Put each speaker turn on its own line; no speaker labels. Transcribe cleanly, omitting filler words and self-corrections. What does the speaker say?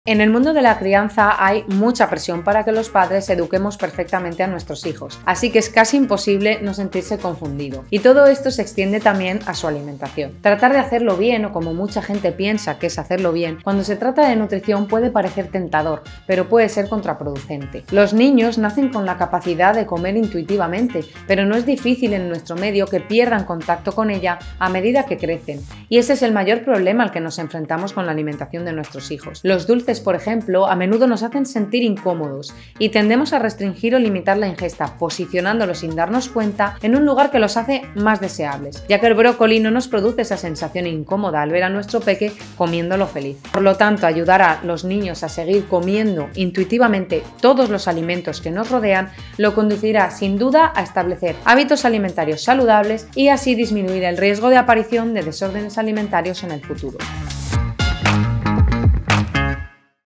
En el mundo de la crianza hay mucha presión para que los padres eduquemos perfectamente a nuestros hijos, así que es casi imposible no sentirse confundido. Y todo esto se extiende también a su alimentación. Tratar de hacerlo bien, o como mucha gente piensa que es hacerlo bien, cuando se trata de nutrición puede parecer tentador, pero puede ser contraproducente. Los niños nacen con la capacidad de comer intuitivamente, pero no es difícil en nuestro medio que pierdan contacto con ella a medida que crecen. Y ese es el mayor problema al que nos enfrentamos con la alimentación de nuestros hijos. Los dulces, por ejemplo, a menudo nos hacen sentir incómodos y tendemos a restringir o limitar la ingesta, posicionándolos sin darnos cuenta en un lugar que los hace más deseables, ya que el brócoli no nos produce esa sensación incómoda al ver a nuestro peque comiéndolo feliz. Por lo tanto, ayudar a los niños a seguir comiendo intuitivamente todos los alimentos que nos rodean lo conducirá sin duda a establecer hábitos alimentarios saludables y así disminuir el riesgo de aparición de desórdenes alimentarios en el futuro.